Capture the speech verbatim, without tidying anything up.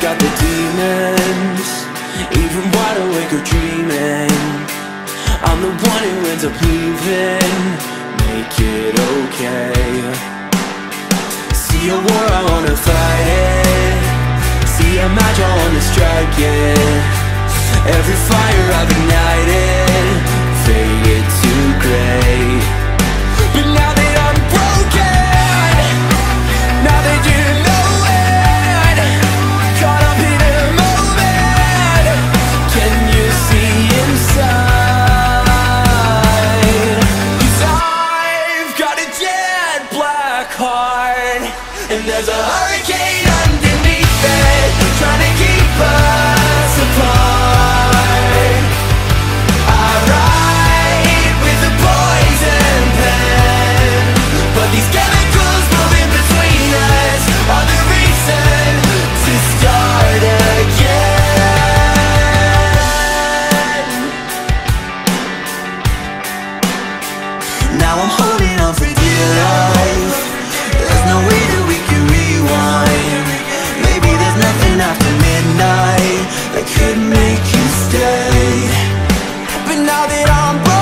got the demons, even wide awake or dreaming. I'm the one who ends up leaving. Make it okay. See a war, I wanna fight it. See a match, I wanna strike it. Every fire I've ignited, faded to gray. But now that I'm broken, now that you know it, caught up in a moment, can you see inside? 'Cause I've got a jet black heart, and there's a hurricane underneath it, trying to keep us apart. I write with a poison pen, but these chemicals moving between us are the reason to start again. Now I'm holding on for dear life. There's no way that we can rewind. Maybe there's nothing after midnight that could make you stay. But now that I'm